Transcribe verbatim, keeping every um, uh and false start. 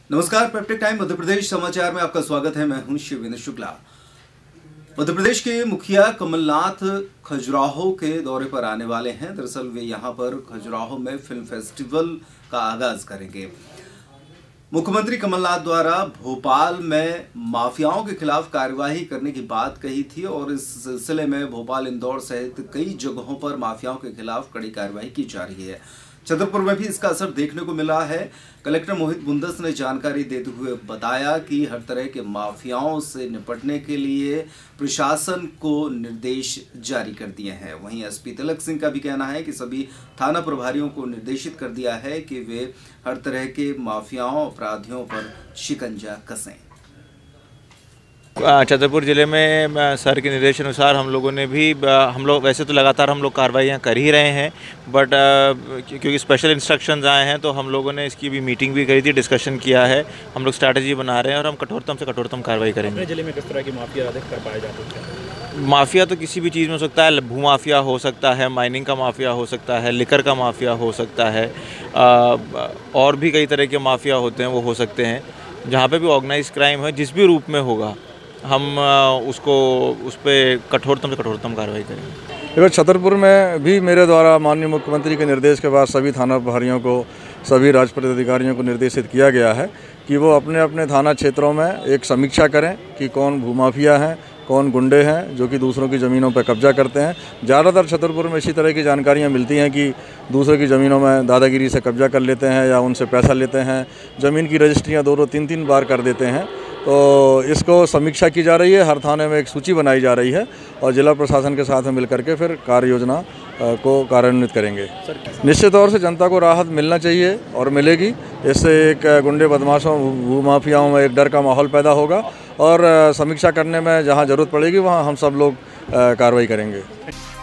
नमस्कार, peptic time Madhya Pradesh समाचार में आपका स्वागत है। मैं हूं शिवेंद्र शुक्ला। मध्य प्रदेश के मुखिया कमलनाथ खजुराहो के दौरे पर आने वाले हैं। दरअसल वे यहां पर खजुराहो में फिल्म फेस्टिवल का आगाज करेंगे। मुख्यमंत्री कमलनाथ द्वारा भोपाल में माफियाओं के खिलाफ कार्यवाही करने की बात कही थी और इस सिलसिले में भोपाल, इंदौर सहित कई जगहों पर माफियाओं के खिलाफ कड़ी कार्यवाही की जा रही है। छतरपुर में भी इसका असर देखने को मिला है। कलेक्टर मोहित बुंदस ने जानकारी देते हुए बताया कि हर तरह के माफियाओं से निपटने के लिए प्रशासन को निर्देश जारी कर दिए हैं। वहीं एसपी तिलक सिंह का भी कहना है कि सभी थाना प्रभारियों को निर्देशित कर दिया है कि वे हर तरह के माफियाओं, अपराधियों पर शिकंजा कसें। छतरपुर ज़िले में सर के निर्देश अनुसार हम लोगों ने भी हम लोग वैसे तो लगातार हम लोग कार्रवाइयाँ कर ही रहे हैं, बट क्योंकि स्पेशल इंस्ट्रक्शंस आए हैं तो हम लोगों ने इसकी भी मीटिंग भी करी थी, डिस्कशन किया है। हम लोग स्ट्रैटेजी बना रहे हैं और हम कठोरतम से कठोरतम कार्रवाई करेंगे। अपने ज़िले में किस तरह की माफिया अधिक कर पाए जाते हैं? माफिया तो किसी भी चीज़ में हो सकता है। भू माफिया हो सकता है, माइनिंग का माफिया हो सकता है, लिकर का माफिया हो सकता है, और भी कई तरह के माफिया होते हैं वो हो सकते हैं। जहाँ पे भी ऑर्गेनाइज क्राइम है जिस भी रूप में होगा, हम उसको उस पर कठोरतम से कठोरतम कार्रवाई करेंगे। देखो, छतरपुर में भी मेरे द्वारा माननीय मुख्यमंत्री के निर्देश के बाद सभी थाना प्रभारियों को, सभी राजपत्रित अधिकारियों को निर्देशित किया गया है कि वो अपने अपने थाना क्षेत्रों में एक समीक्षा करें कि कौन भूमाफिया हैं, कौन गुंडे हैं जो कि दूसरों की ज़मीनों पर कब्जा करते हैं। ज़्यादातर छतरपुर में इसी तरह की जानकारियाँ मिलती हैं कि दूसरों की ज़मीनों में दादागिरी से कब्जा कर लेते हैं या उनसे पैसा लेते हैं, ज़मीन की रजिस्ट्रियाँ दो दो तीन तीन बार कर देते हैं। तो इसको समीक्षा की जा रही है, हर थाने में एक सूची बनाई जा रही है और जिला प्रशासन के साथ में मिलकर के फिर कार्य योजना को कार्यान्वित करेंगे। निश्चित तौर से जनता को राहत मिलना चाहिए और मिलेगी। इससे एक गुंडे, बदमाशों, भूमाफियाओं में एक डर का माहौल पैदा होगा और समीक्षा करने में जहां ज़रूरत पड़ेगी वहां हम सब लोग कार्रवाई करेंगे।